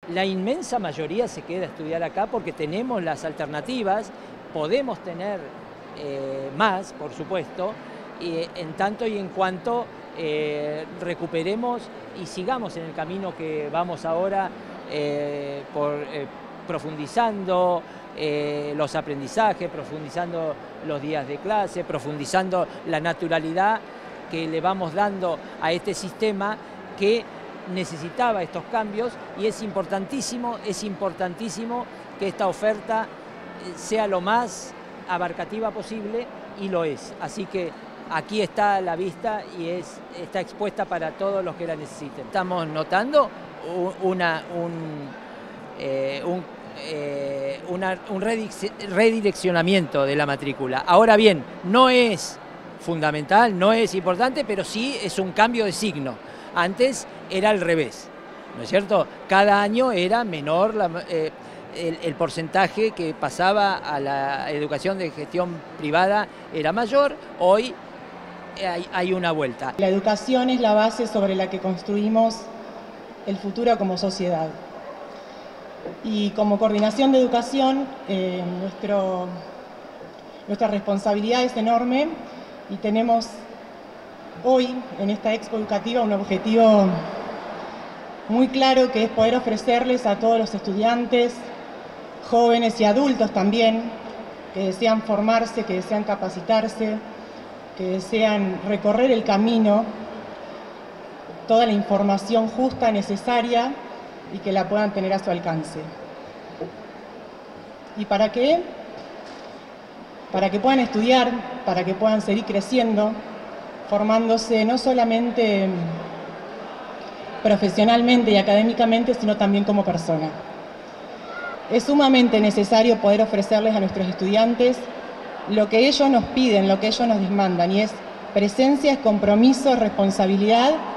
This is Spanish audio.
La inmensa mayoría se queda a estudiar acá porque tenemos las alternativas, podemos tener más, por supuesto, en tanto y en cuanto recuperemos y sigamos en el camino que vamos ahora profundizando los aprendizajes, profundizando los días de clase, profundizando la naturalidad que le vamos dando a este sistema que necesitaba estos cambios, y es importantísimo que esta oferta sea lo más abarcativa posible, y lo es. Así que aquí está a la vista y está expuesta para todos los que la necesiten. Estamos notando un redireccionamiento de la matrícula. Ahora bien, no es fundamental, no es importante, pero sí es un cambio de signo. Antes era al revés, ¿no es cierto? Cada año era menor el porcentaje que pasaba a la educación de gestión privada, era mayor. Hoy hay una vuelta. La educación es la base sobre la que construimos el futuro como sociedad. Y como coordinación de educación, nuestra responsabilidad es enorme, y tenemos hoy en esta Expo Educativa un objetivo muy claro, que es poder ofrecerles a todos los estudiantes, jóvenes y adultos también, que desean formarse, que desean capacitarse, que desean recorrer el camino, toda la información justa, necesaria, y que la puedan tener a su alcance. ¿Y para qué? Para que puedan estudiar, para que puedan seguir creciendo, formándose no solamente profesionalmente y académicamente, sino también como persona. Es sumamente necesario poder ofrecerles a nuestros estudiantes lo que ellos nos piden, lo que ellos nos demandan, y es presencia, es compromiso, responsabilidad